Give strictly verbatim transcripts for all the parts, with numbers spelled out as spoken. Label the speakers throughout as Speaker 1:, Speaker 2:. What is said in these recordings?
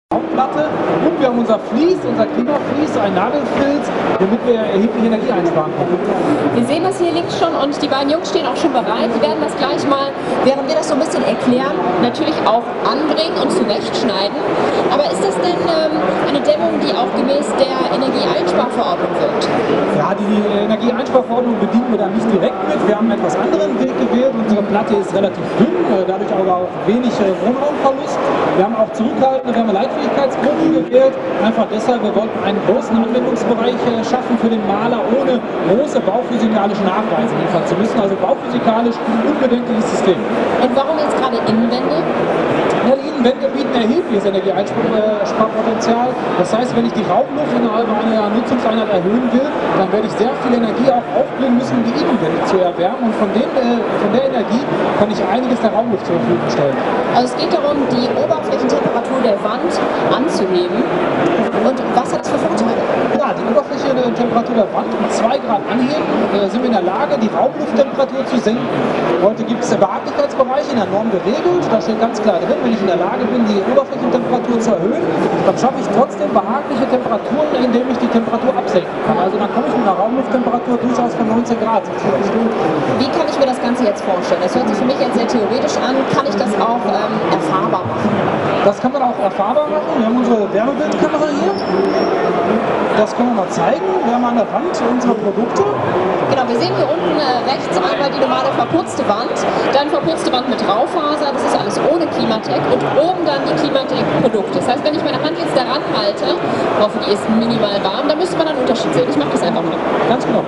Speaker 1: Platte und wir haben unser Vlies, unser Klimavlies, ein Nadelfilz, damit wir erheblich Energie einsparen können.
Speaker 2: Wir sehen das hier links schon und die beiden Jungs stehen auch schon bereit. Die werden das gleich mal, während wir das so ein bisschen erklären, natürlich auch anbringen und zurechtschneiden. Aber ist das denn ähm, eine Dämmung, die auch gemäß der Energieeinsparverordnung wirkt?
Speaker 1: Ja, die Energieeinsparverordnung bedienen wir da nicht direkt mit. Wir haben einen etwas anderen Weg gewählt. Unsere Platte ist relativ dünn, dadurch aber auch wenig Wohnraumverlust. Wir haben auch zurückhaltende Wärmeleitfähigkeitsgruppen gewählt. Einfach deshalb, wir wollten einen großen Anwendungsbereich schaffen für den Maler, ohne große bauphysikalische Nachweise liefern zu müssen. Also bauphysikalisch unbedenkliches System.
Speaker 2: Und warum jetzt gerade Innenwände?
Speaker 1: Ja, die Innenwände bieten erhebliches Energieeinsparpotenzial. Das heißt, wenn ich die Raumluft innerhalb einer Nutzungseinheit erhöhen will, dann werde ich sehr viel Energie auch aufbringen müssen, um die Innenwände zu erwärmen. Und von, den, äh, von der Energie kann ich einiges der Raumluft zur Verfügung stellen.
Speaker 2: Also es geht darum, die Oberflächentemperatur der Wand anzuheben. Und was hat das für Vorteile?
Speaker 1: Ja, die Oberflächentemperatur der Wand um zwei Grad anheben, äh, sind wir in der Lage, die Raumlufttemperatur zu senken. Heute gibt es Behaglichkeitsbereiche in der Norm geregelt. Da steht ganz klar drin, wenn ich in der Lage bin, die Oberflächentemperatur zu erhöhen, dann schaffe ich trotzdem behagliche Temperaturen, indem ich die Temperatur absenken kann. Also dann komme ich mit einer Raumlufttemperatur durchaus von neunzehn Grad zurecht.
Speaker 2: Wie kann ich mir das Ganze jetzt vorstellen? Das hört sich für mich jetzt sehr theoretisch an. Kann ich das auch ähm, erfahrbar machen?
Speaker 1: Das kann man auch erfahrbar machen. Wir haben unsere Wärmebildkamera hier. Das können wir mal zeigen. Wir haben an der Wand unsere Produkte.
Speaker 2: Genau, wir sehen hier unten äh, rechts einmal die normale verputzte Wand, dann verputzte Wand mit Raufaser, das ist alles ohne Klimatec und oben dann die Klimatec-Produkte. Das heißt, wenn ich meine Hand jetzt daran halte, hoffe die ist minimal warm, dann müsste man einen Unterschied sehen. Ich mache das einfach mal.
Speaker 1: Ganz genau.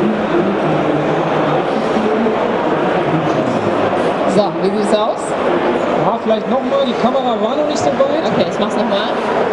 Speaker 2: So, wie sieht es aus?
Speaker 1: Ja, vielleicht nochmal, die Kamera war noch nicht so weit.
Speaker 2: Okay, ich mach's nochmal.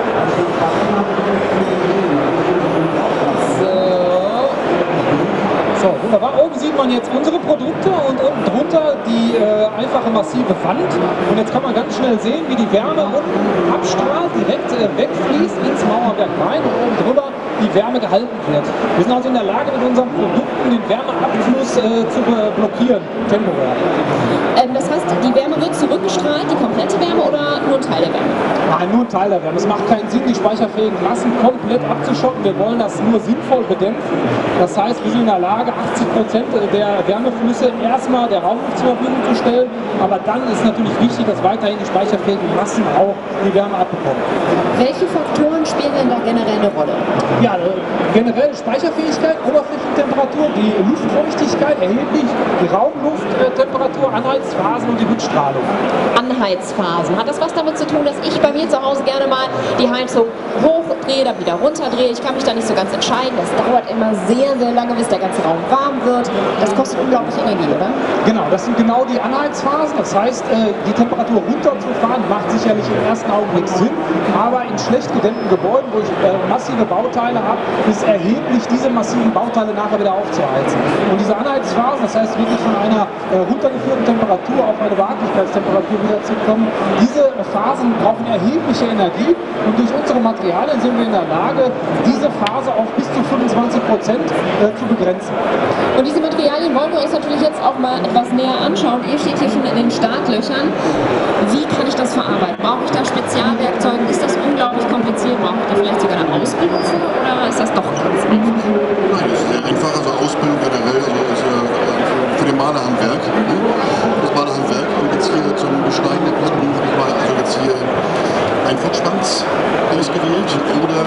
Speaker 1: So, wunderbar. Oben sieht man jetzt unsere Produkte und unten drunter die äh, einfache massive Wand. Und jetzt kann man ganz schnell sehen, wie die Wärme unten abstrahlt, direkt äh, wegfließt ins Mauerwerk rein und oben drüber die Wärme gehalten wird. Wir sind also in der Lage, mit unseren Produkten den Wärmeabfluss äh, zu blockieren, temporär.
Speaker 2: Ähm, das heißt, die Wärme wird zurückgestrahlt, die komplette Wärme oder nur ein Teil der Wärme?
Speaker 1: Nein, nur ein Teil der Wärme. Es macht keinen Sinn, die speicherfähigen Massen komplett abzuschotten. Wir wollen das nur sinnvoll bedämpfen. Das heißt, wir sind in der Lage, achtzig Prozent der Wärmeflüsse erstmal der Raumluft zur Verfügung zu stellen. Aber dann ist natürlich wichtig, dass weiterhin die speicherfähigen Massen auch die Wärme abbekommen.
Speaker 2: Welche Faktoren spielen denn da generell eine Rolle?
Speaker 1: Ja, generell Speicherfähigkeit, Oberflächentemperatur, die Luftfeuchtigkeit erheblich, die Raumlufttemperatur, Anheizphasen und die Rückstrahlung.
Speaker 2: Anheizphasen. Hat das was damit zu tun, dass ich bei mir zu Hause gerne mal die Heizung hochdrehe, dann wieder runterdrehe? Ich kann mich da nicht so ganz entscheiden. Das dauert immer sehr, sehr lange, bis der ganze Raum warm wird. Das kostet unglaublich Energie, oder?
Speaker 1: Genau, das sind genau die Anheizphasen. Das heißt, die Temperatur runterzufahren macht sicherlich im ersten Augenblick Sinn, aber in schlecht gedämmten Gebäuden, wo ich massive Bauteile habe, ist erheblich, diese massiven Bauteile nachher wieder aufzuheizen. Und diese Anheizphasen, das heißt wirklich von einer äh, runtergeführten Temperatur auf eine Behaglichkeitstemperatur wieder zu kommen, diese Phasen brauchen erhebliche Energie und durch unsere Materialien sind wir in der Lage, diese Phase auf bis zu fünfundzwanzig Prozent äh, zu begrenzen.
Speaker 2: Und diese Materialien wollen wir uns natürlich jetzt auch mal etwas näher anschauen. Ihr steht hier schon in den Startlöchern. Wie kann ich das verarbeiten? Brauche ich da Spezialwerkzeuge? Ist das unglaublich kompliziert? Brauche ich da vielleicht sogar eine Ausbildung für? Oder ist das doch ganz einfach?
Speaker 3: Nein, das ist sehr einfach. Also Ausbildung generell, also ist ja für den Malerhandwerk. Ne? Das Malerhandwerk. Und jetzt hier zum Beschneiden der Platten habe ich mal also jetzt hier ein Fuchsschwanz ausgewählt oder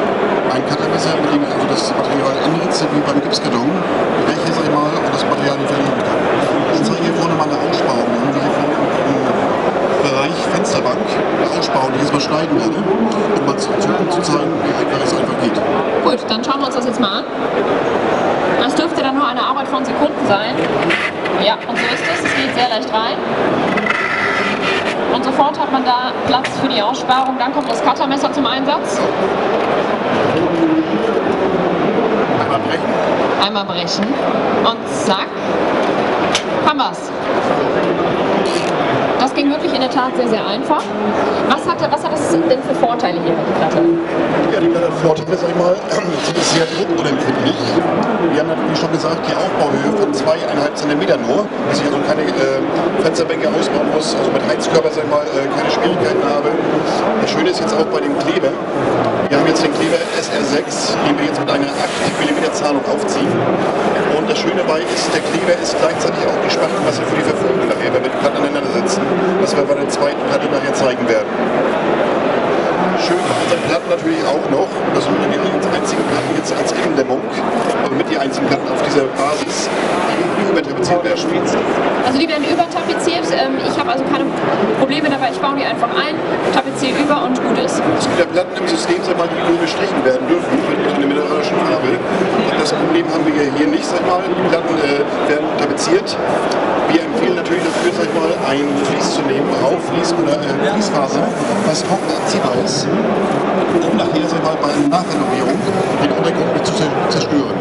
Speaker 3: ein Cuttermesser, mit dem ich also das Material anritze, wie beim Gipskarton, breche, sag ich mal, und das Material verlieren kann. Ich zeige hier vorne mal eine Einsparung, die hier vorne im Bereich Fensterbank eine Einsparung, die ich jetzt mal schneiden werde, um mal zu, zu zeigen, wie einfach es einfach geht.
Speaker 2: Gut, dann schauen wir uns das jetzt mal an. Das dürfte dann nur eine Arbeit von Sekunden sein. Ja, und so ist es. Es geht sehr leicht rein. Und sofort hat man da Platz für die Aussparung. Dann kommt das Cuttermesser zum Einsatz.
Speaker 3: Einmal brechen.
Speaker 2: Einmal brechen. Und zack, haben wir's. Das ging wirklich in der Tat sehr, sehr einfach. Was hat, was hat das denn für Vorteile hier mit der Platte?
Speaker 3: Ja, die Platte hat Vorteile, sag ich mal, sie ist sehr druckunempfindlich. Wir haben natürlich schon gesagt, die Aufbauhöhe von zwei Komma fünf Zentimeter nur, dass ich also keine äh, Fensterbänke ausbauen muss, also mit Heizkörper, sag ich mal, äh, keine Schwierigkeiten habe. Das Schöne ist jetzt auch bei dem Kleber. Wir haben jetzt den Kleber S R sechs, den wir jetzt mit einer achtzig Millimeter Zahnung aufziehen. Und das Schöne dabei ist, der Kleber ist gleichzeitig auch die Spannmasse für die Verfugung nachher, wenn wir die Platten aneinander setzen, was wir bei der zweiten Platte nachher zeigen werden. Schön an unseren Platten natürlich auch noch, das sind die einzigen Platten jetzt als Innendämmung, aber mit die einzigen Platten auf dieser Basis, die übertapeziert werden.
Speaker 2: Also die werden übertapeziert, ich habe also keine Probleme dabei, ich baue die einfach ein, tapeziere über und gut ist.
Speaker 3: Es gibt ja Platten im System, sag mal, die nur gestrichen werden dürfen, mit einer mineralischen Farbe. Das Problem haben wir hier nicht, sag mal, die Platten äh, werden tapeziert. Wir empfehlen natürlich dafür, sag ich mal, ein Vlies zu nehmen, Raufvlies oder äh, Fließfaser, was trockenabziehbar ist, um nachher, sag ich mal, bei einer Nachrenovierung den Untergrund nicht zu zerstören.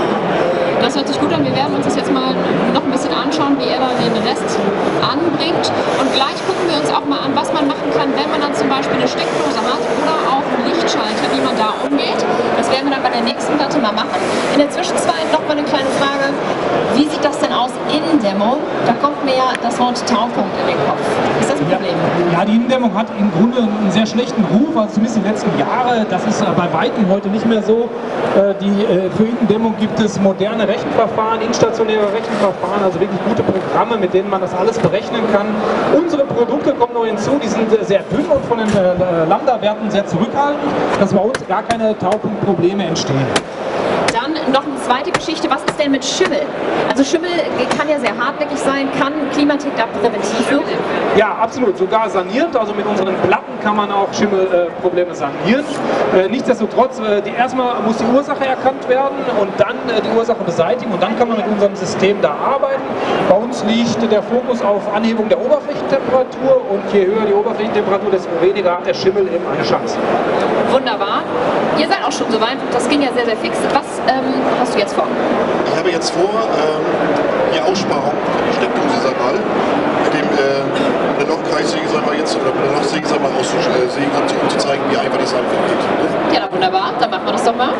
Speaker 2: Das hört sich gut an. Wir werden uns das jetzt mal noch ein bisschen anschauen, wie er da den Rest anbringt. Und gleich gucken wir uns auch mal an, was man machen kann, wenn man dann zum Beispiel eine Steckdose hat oder auch einen Lichtschalter, wie man da umgeht. Das werden wir dann bei der nächsten Platte mal machen. In der Zwischenzeit noch mal eine kleine Frage. Wie sieht das denn aus? Innendämmung? Da kommt mir ja das Wort Taupunkt in den Kopf. Ist das ein Problem?
Speaker 1: Ja, die Innendämmung hat im Grunde einen sehr schlechten Ruf, also zumindest die letzten Jahre. Das ist bei Weitem heute nicht mehr so. Die, für Innendämmung gibt es moderne Rechenverfahren, instationäre Rechenverfahren, also wirklich gute Programme, mit denen man das alles berechnen kann. Unsere Produkte kommen noch hinzu, die sind sehr dünn und von den Lambda-Werten sehr zurückhaltend, dass bei uns gar keine Taupunktprobleme entstehen.
Speaker 2: Dann noch eine zweite Geschichte, was ist denn mit Schimmel? Also Schimmel kann ja sehr hartnäckig sein, kann Klimatek da präventiv wirken?
Speaker 1: Ja, absolut, sogar saniert, also mit unseren Platten kann man auch Schimmelprobleme äh, sanieren. Äh, nichtsdestotrotz, äh, die, erstmal muss die Ursache erkannt werden und dann äh, die Ursache beseitigen und dann kann man mit unserem System da arbeiten. Bei uns liegt der Fokus auf Anhebung der Oberflächentemperatur und je höher die Oberflächentemperatur, desto weniger hat der Schimmel eben eine Chance.
Speaker 2: Wunderbar. Ihr seid auch schon soweit, das ging ja sehr, sehr fix. Was ähm, hast du jetzt vor?
Speaker 3: Ich habe jetzt vor, ähm, die Aussparung von der Steckdose, sag mal, mit dem äh, der Lochkreissäge, sag mal, jetzt, oder mit der Lochsäge, sag mal, auszusägen, um zu zeigen, wie einfach das einfach geht. Ne?
Speaker 2: Ja, wunderbar, dann machen wir das doch mal.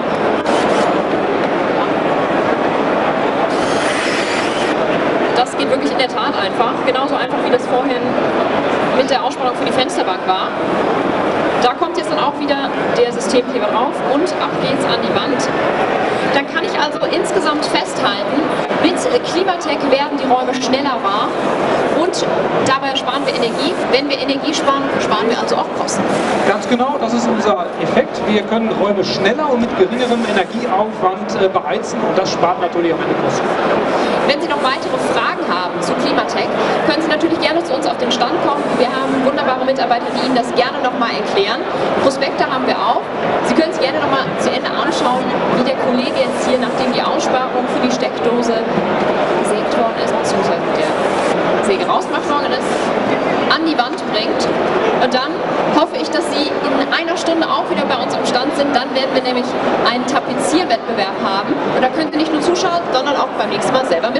Speaker 2: Das geht wirklich in der Tat einfach, genauso einfach wie das vorhin mit der Aussparung für die Fensterbank war. Da kommt jetzt dann auch wieder der Systemkleber drauf und ab geht's an die Wand. Dann kann ich also insgesamt festhalten, mit Klimatek werden die Räume schneller warm und dabei sparen wir Energie. Wenn wir Energie sparen, sparen wir also auch Kosten.
Speaker 1: Ganz genau, das ist unser Effekt. Wir können Räume schneller und mit geringerem Energieaufwand äh, beheizen und das spart natürlich auch eine Kosten.
Speaker 2: Wenn Sie noch weitere Fragen haben zu Klimatek, können Sie natürlich gerne zu uns auf den Stand kommen. Wir haben wunderbare Mitarbeiter, die Ihnen das gerne nochmal erklären. Prospekte haben wir auch. Sie können sich gerne nochmal zu Ende anschauen, wie der Kollege jetzt hier, nachdem die Aussparung für die Steckdose gesägt worden ist, beziehungsweise der Säge rausgemacht worden ist, an die Wand bringt. Und dann hoffe ich, dass Sie in einer Stunde auch wieder bei uns am Stand sind. Dann werden wir nämlich einen Tapezierwettbewerb haben. Und da können Sie nicht nur zuschauen, sondern auch beim nächsten Mal selber mit